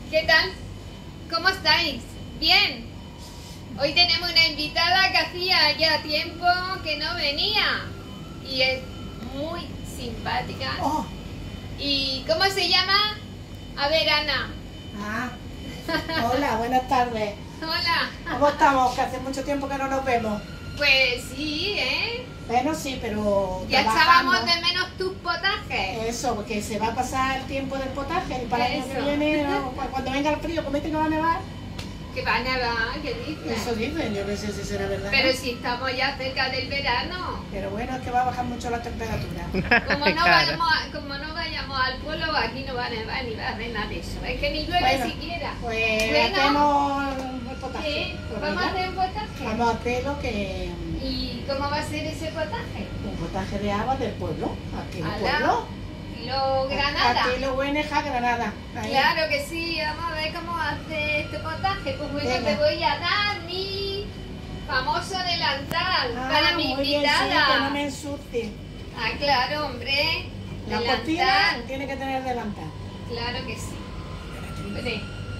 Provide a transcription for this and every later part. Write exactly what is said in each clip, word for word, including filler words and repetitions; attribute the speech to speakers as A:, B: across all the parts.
A: ¿Qué tal? ¿Cómo estáis? ¿Bien? Hoy tenemos una invitada que hacía ya tiempo que no venía y es muy simpática.
B: Oh.
A: ¿Y cómo se llama? A ver, Ana.
B: Ah. Hola, buenas tardes.
A: Hola.
B: ¿Cómo estamos? Que hace mucho tiempo que no nos vemos.
A: Pues sí, ¿eh?
B: Bueno, sí, pero
A: Ya
B: trabajando.
A: echábamos de menos tus potajes.
B: Eso, porque se va a pasar el tiempo del potaje y para el año que
A: Eso.
B: viene, ¿no? Cuando venga el frío, comete que va a nevar.
A: Que va a nevar, ¿qué dices?
B: Eso dicen, yo no sé si será verdad.
A: Pero
B: ¿no?
A: si estamos ya cerca del verano.
B: Pero bueno, es que va a bajar mucho la temperatura.
A: Como no,
C: Claro.
A: vayamos a- como no vayamos al pueblo, aquí no va a nevar ni va a haber nada de eso. Es que ni llueve
B: Bueno,
A: siquiera.
B: Pues
A: Bueno.
B: hacemos el potaje.
A: Sí,
B: Pues
A: vamos a
B: venga,
A: hacer un potaje.
B: Vamos a hacer lo que...
A: ¿Y cómo va a ser ese potaje?
B: Un potaje de habas del pueblo. Aquí en el
A: Ala.
B: pueblo.
A: Lo Granada.
B: Aquí lo bueno es a Granada. Ahí.
A: Claro que sí, vamos a ver cómo hace este potaje. Pues bueno,
B: Venga.
A: te voy a dar mi famoso delantal
B: Ah,
A: para mi
B: muy bien, sí,
A: invitada.
B: que no me ensucie.
A: Ah, claro, hombre.
B: La
A: Delantal.
B: costilla tiene que tener delantal.
A: Claro que sí. Hombre.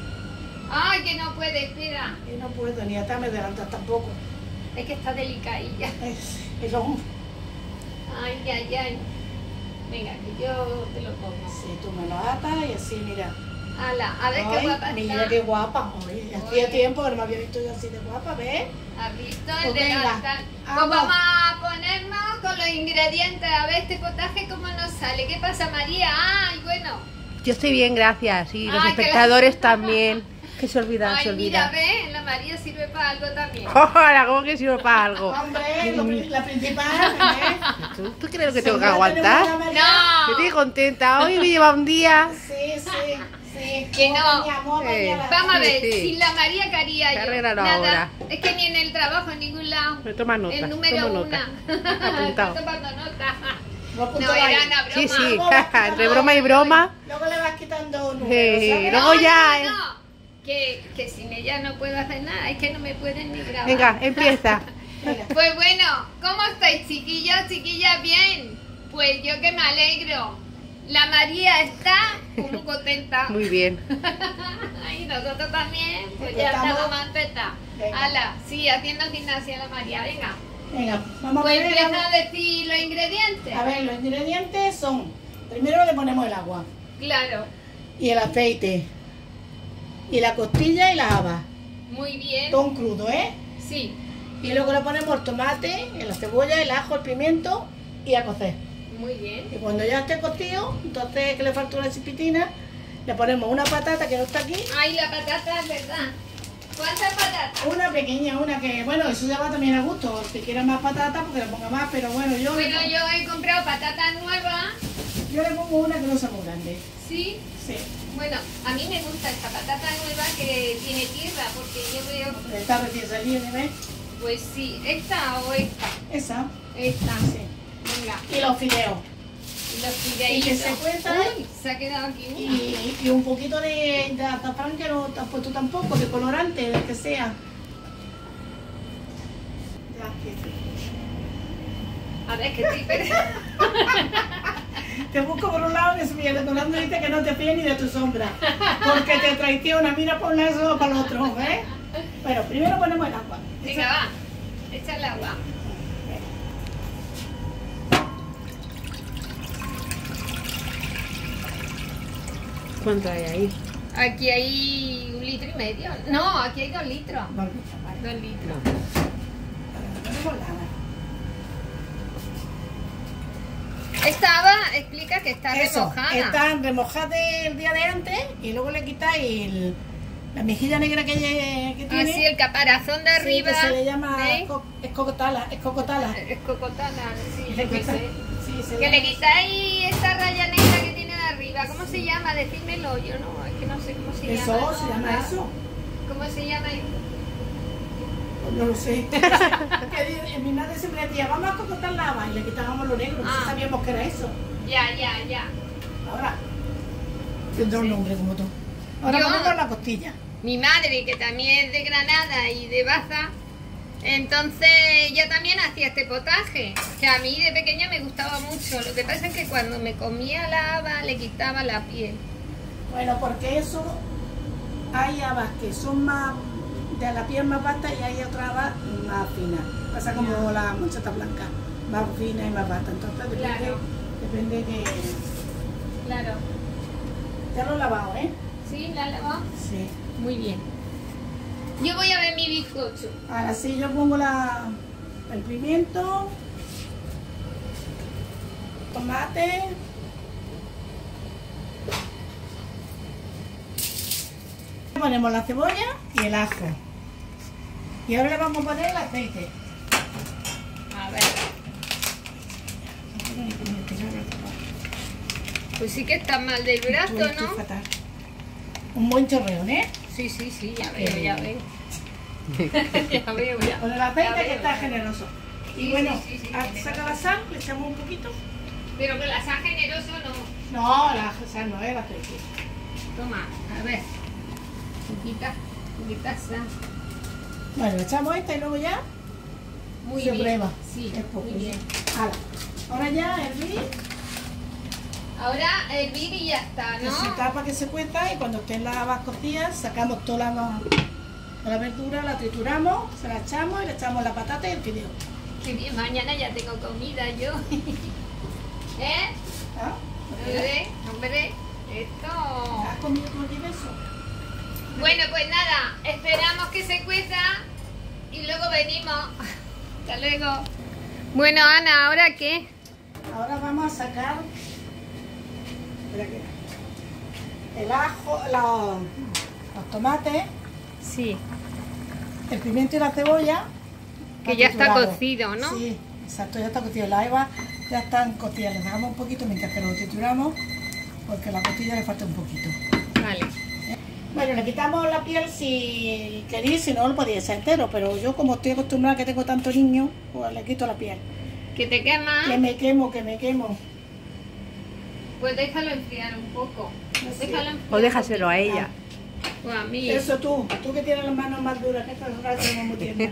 A: Ay, que no puede, espera.
B: Y no puedo ni atarme delantal tampoco.
A: Es que está delicadilla.
B: Es, es lo...
A: Ay, ay, ay. Venga, que yo te lo pongo.
B: Sí, tú me lo atas y así, mira.
A: Ala, a ver qué
B: Ay,
A: guapa
B: mira
A: está.
B: qué guapa. Ay, hacía
A: Ay.
B: tiempo que no me había visto yo así de guapa, ¿ves?
A: ¿Has visto el
B: Pues venga,
A: delantal? Pues
B: vamos.
A: vamos a ponernos con los ingredientes. A ver este potaje cómo nos sale. ¿Qué pasa, María? Ay, bueno.
C: Yo estoy bien, gracias. Y los
A: Ay, que la-
C: espectadores también. Que se olvida,
A: Ay,
C: se
A: mira,
C: olvida.
A: ve, la María sirve para algo también.
C: Ahora, ¿cómo que sirve para algo?
B: Hombre, lo pri- la principal, ¿eh?
C: ¿Tú, tú crees que tengo que
B: Seguro tenemos
C: aguantar?
B: una María.
A: No.
C: Yo estoy contenta. Hoy me lleva un día.
B: Sí, sí, sí.
A: Que
B: Vamos
A: no.
B: allá, vamos
C: Sí.
B: allá, la-
A: Vamos a
C: Sí,
A: ver,
C: sí.
A: sin la María, ¿qué haría
C: Que
A: yo?
C: arréglalo
A: Nada.
C: ahora.
A: Es que ni en el trabajo, en ningún lado.
C: Me toma nota.
A: El número
C: tomo
A: una.
C: nota. Apuntado.
A: Estoy tomando nota.
B: Lo apunto
A: No,
B: ahí.
A: era una broma.
C: Sí, sí.
B: Luego vas quitando-
C: Entre broma y broma.
B: Luego le vas quitando números,
C: Sí,
B: ¿sabes?
C: luego ya,
A: no,
C: eh.
A: no. Que, que sin ella no puedo hacer nada, es que no me pueden ni grabar.
C: Venga, empieza.
B: Venga.
A: Pues bueno, ¿cómo estáis, chiquillos, chiquillas? Bien. Pues yo que me alegro. La María está muy contenta.
C: Muy bien.
A: Y nosotros también, pues
B: Pues
A: ya
B: estamos-
A: estamos más contentas.
B: Venga.
A: Ala, sí, haciendo gimnasia la María, venga.
B: Venga, vamos a
A: Pues
B: ver.
A: empieza a decir los ingredientes.
B: A ver, los ingredientes son, primero le ponemos el agua
A: Claro,
B: y el aceite y la costilla y la haba,
A: muy bien.
B: todo un crudo, ¿eh?
A: Sí,
B: Y luego le ponemos el tomate, la cebolla, el ajo, el pimiento y a cocer.
A: muy bien.
B: Y cuando ya esté cocido, entonces que le falta una chipitina, le ponemos una patata que no está aquí,
A: Ay, la patata es verdad. ¿Cuántas patatas?
B: una pequeña, una que, bueno, eso ya va también a gusto, si quiere más patata, porque le ponga más, pero bueno, yo,
A: Bueno,
B: le,
A: yo he comprado patatas nuevas.
B: yo le pongo una que no sea muy grande.
A: Sí.
B: Sí,
A: Bueno, a mí me gusta esta patata nueva que tiene tierra, porque yo veo,
B: está recién salida, ¿ves?
A: pues sí, esta o esta.
B: Esa,
A: Esta.
B: sí.
A: Venga,
B: Y los fideos.
A: y los
B: Y
A: fideitos.
B: que se cueza.
A: Uy, se ha quedado aquí una.
B: Y, y un poquito de, de azafrán que no te has puesto tampoco, de colorante, del que sea. Ya, que sí.
A: A ver, que estoy perdiendo.
B: Te busco por un lado que y el detonando dice que no te fíes ni de tu sombra, porque te traiciona, mira por un lado o para el otro, ¿ves? Bueno, primero ponemos el agua.
A: Venga, va. Echa el agua.
C: ¿Cuánto hay ahí?
A: Aquí hay un litro y medio. No, aquí hay dos litros.
B: Vale, vale.
A: Dos litros.
B: Ponemos la haba.
A: Esta haba explica que está
B: Eso,
A: remojada.
B: están remojadas el día de antes y luego le quitáis el- la mejilla negra que, lle- que tiene.
A: Así el caparazón de
B: Sí,
A: arriba.
B: que se le llama
A: ¿veis?
B: co- escocotala, escocotala.
A: Es cocotana, sí, yo qué
B: Escocotala.
A: sé.
B: Sí, se
A: Que
B: llama.
A: le quitáis esta raya negra que tiene de arriba. ¿Cómo se llama? Decídmelo. Yo no, es que no sé cómo se
B: Eso,
A: llama.
B: se
A: ¿no?
B: llama eso.
A: ¿Cómo se llama?
B: Pues no lo sé. Que mi madre siempre decía, vamos a cocotar la haba y le quitábamos lo negro.
A: Ah.
B: No sabíamos que era eso.
A: Ya, ya, ya.
B: Ahora tendrá un nombre como tú. Ahora
A: Yo-
B: ponemos la costilla.
A: Mi madre, que también es de Granada y de Baza, entonces ella también hacía este potaje, que a mí de pequeña me gustaba mucho. Lo que pasa es que cuando me comía la haba le quitaba la piel.
B: Bueno, porque eso hay habas que son más de la piel más basta y hay otras habas más finas. Pasa como la moncheta blanca, más fina y más basta. Entonces depende,
A: Claro.
B: depende de...
A: Claro.
B: Ya lo he lavado, ¿eh?
A: ¿Sí? ¿La has lavado?
B: Sí.
A: Muy bien. Yo voy a ver mi bizcocho.
B: Ahora sí, yo pongo la, el pimiento, tomate, ponemos la cebolla y el ajo. Y ahora le vamos a poner el aceite.
A: A ver. Pues sí que está mal del brazo,
B: Estoy- estoy
A: ¿no?
B: fatal. Un buen chorreo, ¿eh?
A: Sí, sí, sí, ya
B: Qué
A: veo, ya
B: bien.
A: veo. Ya veo, ya.
B: Con el aceite
A: Ya
B: que
A: veo,
B: está
A: ya.
B: generoso. Y
A: Sí,
B: bueno,
A: sí, sí, sí,
B: a-
A: tiene
B: saca
A: razón.
B: la sal, le echamos un poquito.
A: Pero que la sal generoso no.
B: No, la sal no, es el aceite.
A: Toma, a ver. Poquita, poquita sal.
B: Bueno, le echamos esta y luego ya
A: Muy
B: se
A: bien.
B: prueba.
A: Sí,
B: Es poco,
A: muy bien.
B: Hala. Ahora ya hervir,
A: Ahora hervir y ya está,
B: que
A: ¿no?
B: se tapa que se cueza y cuando estén las habas cocidas sacamos toda la, la verdura, la trituramos, se la echamos y le echamos la patata y el fideo.
A: Qué bien, mañana ya tengo comida yo. ¿Eh?
B: ¿Ah?
A: Hombre, hombre, esto...
B: ¿Has comido tú aquí de eso?
A: Bueno, pues nada, esperamos que se cueza y luego venimos. Hasta luego. Bueno, Ana, ¿ahora qué?
B: Ahora vamos a sacar espera que- el ajo, los, los tomates,
A: Sí,
B: el pimiento y la cebolla.
A: que ya está
B: triturado.
A: cocido, ¿no?
B: Sí, exacto, ya está cocido. Las habas ya están cocidas, les dejamos un poquito mientras que lo trituramos, porque a la costilla le falta un poquito.
A: Vale.
B: Bueno, le quitamos la piel si queréis, si no lo podéis echar entero, pero yo como estoy acostumbrada que tengo tanto niño, pues le quito la piel.
A: ¿Que te quema?
B: Que me quemo, que me quemo.
A: Pues déjalo enfriar un poco.
B: No sé.
A: Déjalo enfriar.
C: O déjaselo a ella.
A: O a mí.
B: Eso tú, tú que tienes las manos más duras, que estas horas tenemos muy tiernas.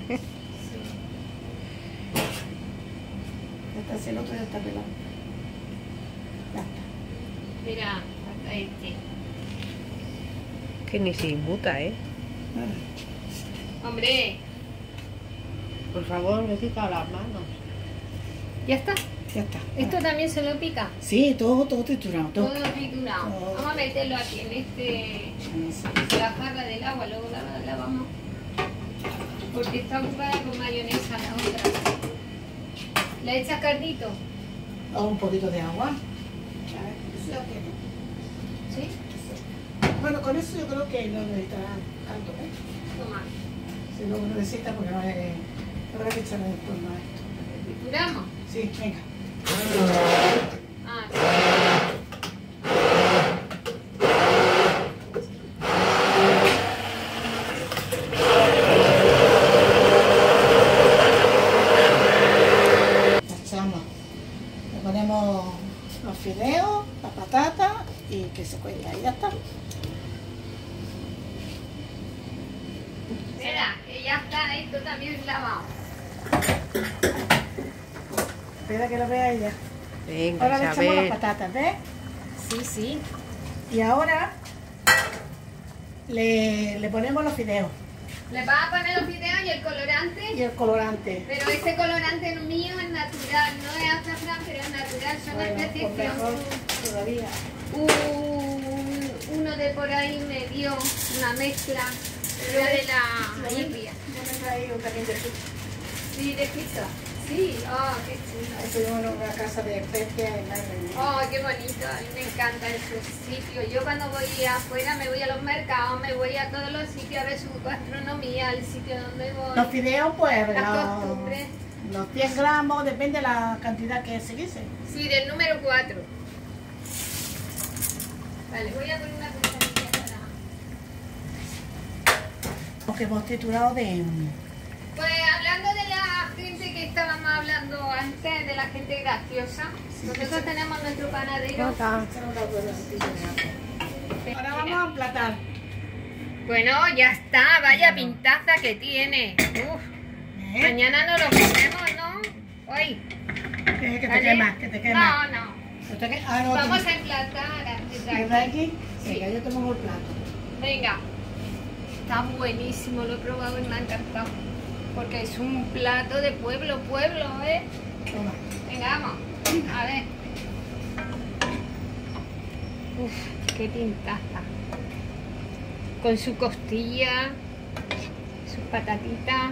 B: Este, el otro ya está pelado. Ya está.
A: Mira, hasta este.
C: Que ni se inmuta, ¿eh?
A: Hombre,
C: Por favor, me he quitado las manos.
A: ya está.
B: Ya está.
A: Esto también se lo pica.
B: Sí, todo, todo triturado. Todo.
A: Todo triturado.
B: Todo.
A: Vamos a meterlo aquí en este... la jarra del agua, luego la lavamos. Porque está ocupada con mayonesa la otra. ¿Le echas cardito?
B: O un poquito de agua. A ver, eso ya tiene.
A: ¿Sí?
B: Bueno, con eso yo creo que no necesitará tanto, ¿eh?
A: Toma.
B: Si no necesita, porque no es... Habrá que echarle después más esto.
A: ¿Trituramos?
B: Sí, venga.
A: Ah, sí.
B: La echamos. Le ponemos los fideos, la patata y que se cueza. Y ya está.
A: Espera, que ya está esto también lavado.
B: Espera que lo vea ella.
C: Venga,
B: Ahora le echamos las
C: Isabel.
B: patatas, ¿ves?
A: Sí, sí.
B: Y ahora le, le ponemos los fideos
A: Le vas a poner los fideos y el colorante.
B: y el colorante.
A: Pero ese colorante mío es natural, no es azafrán, pero es natural. Son
B: Bueno,
A: especies
B: pues
A: que
B: mejor
A: un-
B: todavía.
A: un- uno de por ahí me dio una mezcla. Era de la India.
B: Yo me he traído también de aquí.
A: Sí, de pizza. Sí, oh, qué chulo.
B: Estoy en una casa de especias en Ireland.
A: Oh, qué bonito, a mí me encanta ese sitio. Yo cuando voy afuera me voy a los mercados, me voy a todos los sitios a ver su gastronomía, el sitio donde voy.
B: Los fideos, pues,
A: Las
B: los,
A: costumbres.
B: los cien gramos, depende de la cantidad que se guise.
A: Sí, del número cuatro. Vale, voy a poner una cucharilla para...
B: Los que hemos triturado de...
A: Pues hablando de la gente que estábamos hablando antes, de la gente graciosa, nosotros tenemos nuestro panadero.
B: Ahora vamos a emplatar.
A: Bueno, ya está, vaya pintaza que tiene. Uf,
B: ¿Eh?
A: mañana no lo comemos, ¿no? Hoy.
B: Que te
A: ¿vale?
B: quemas, que te quemas.
A: No, no.
B: No te que- ah, no,
A: Vamos
B: te-
A: a emplatar.
B: ¿Verdad aquí? Venga, yo te pongo el plato.
A: Venga. está buenísimo, lo he probado y me ha encantado. Porque es un plato de pueblo, pueblo, ¿eh?
B: Toma.
A: Venga, vamos. A ver. Uf, qué tintaza. Con su costilla, sus patatitas.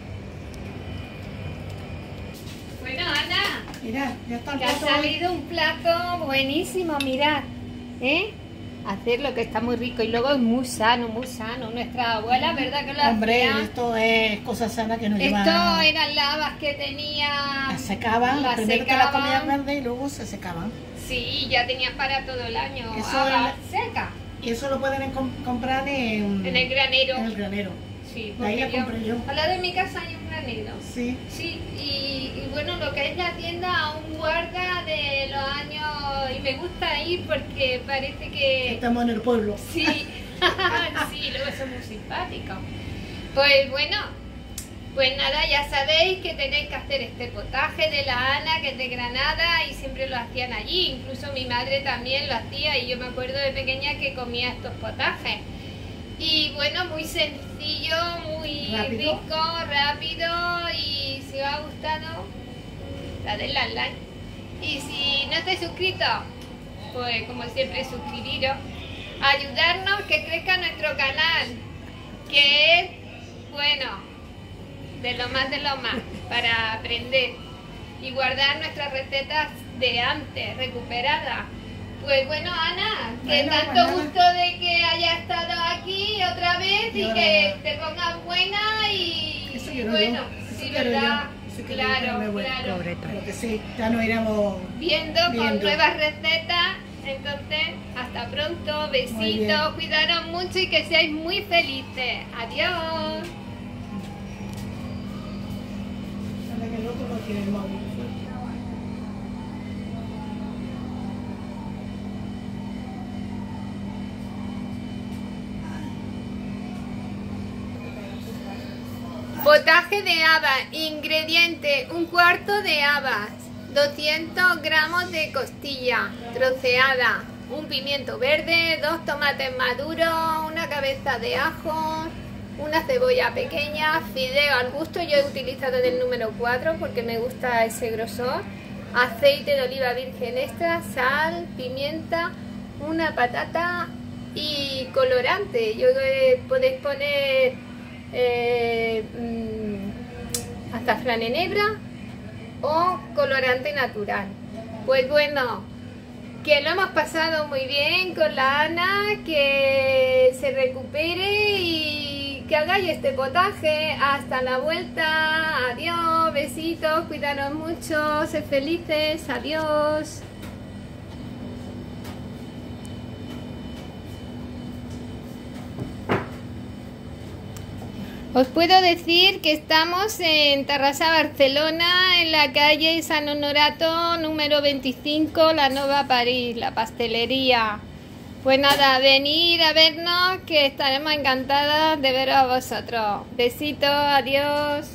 A: Bueno, Ana,
B: Mira, ya está el
A: que ha
B: plato.
A: salido un plato buenísimo, mirad. ¿Eh? Hacerlo, que está muy rico. Y luego es muy sano, muy sano. Nuestra abuela, ¿verdad que lo
B: Hombre,
A: hacía?
B: esto es cosa sana que nos
A: Esto
B: lleva.
A: eran lavas que tenía.
B: Las secaban,
A: las
B: primero te las
A: secaban.
B: comías verde y luego se secaban.
A: Sí, ya tenías para todo el año.
B: Eso
A: Habas seca.
B: Y eso lo pueden com- comprar en,
A: En el granero.
B: en el granero.
A: Sí,
B: De ahí
A: porque
B: la compré yo.
A: al lado de mi casa hay un granero.
B: Sí.
A: Sí, y, y bueno, lo que es la tienda aún guarda de los años y me gusta ir porque parece que...
B: Estamos en el pueblo.
A: Sí, sí, luego son muy simpáticos. Pues bueno, pues nada, ya sabéis que tenéis que hacer este potaje de la Ana, que es de Granada, y siempre lo hacían allí. Incluso mi madre también lo hacía y yo me acuerdo de pequeña que comía estos potajes. Y bueno, muy sencillo, muy
B: ¿Rápido?
A: rico, rápido, y si os ha gustado, dadle al like. Y si no estáis suscritos, pues como siempre suscribiros, ayudarnos que crezca nuestro canal, que es, bueno, de lo más de lo más, para aprender y guardar nuestras recetas de antes, recuperadas. Pues bueno, Ana, que
B: Bueno,
A: tanto
B: pues nada.
A: gusto de que hayas estado aquí otra vez y
B: Yo
A: que
B: no.
A: te pongas buena y,
B: Eso
A: y
B: quiero
A: bueno,
B: yo, eso
A: sí,
B: quiero
A: ¿verdad?
B: yo, eso quiero yo,
A: Claro,
B: ponerme buena.
A: claro.
C: Pobreta.
B: Pero que sí, ya nos iremos.
A: Viendo, con
B: Viendo.
A: nuevas recetas. Entonces, hasta pronto,
B: Muy bien.
A: besitos, cuidaros mucho y que seáis muy felices. Adiós.
B: Anda que el otro no tiene el móvil.
A: Potaje de habas. Ingrediente: un cuarto de habas, doscientos gramos de costilla troceada, un pimiento verde, dos tomates maduros, una cabeza de ajo, una cebolla pequeña, fideo al gusto. Yo he utilizado del número cuatro porque me gusta ese grosor, aceite de oliva virgen extra, sal, pimienta, una patata y colorante. Yo eh, podéis poner eh, mm, azafrán en hebra o colorante natural. Pues bueno, que lo hemos pasado muy bien con la Ana, que se recupere y que hagáis este potaje. Hasta la vuelta, adiós, besitos, cuidaros mucho, sed felices, adiós. Os puedo decir que estamos en Tarrasa, Barcelona, en la calle San Honorato número veinticinco, la Nova París, la pastelería. Pues nada, venir a vernos que estaremos encantadas de veros a vosotros. Besitos, adiós.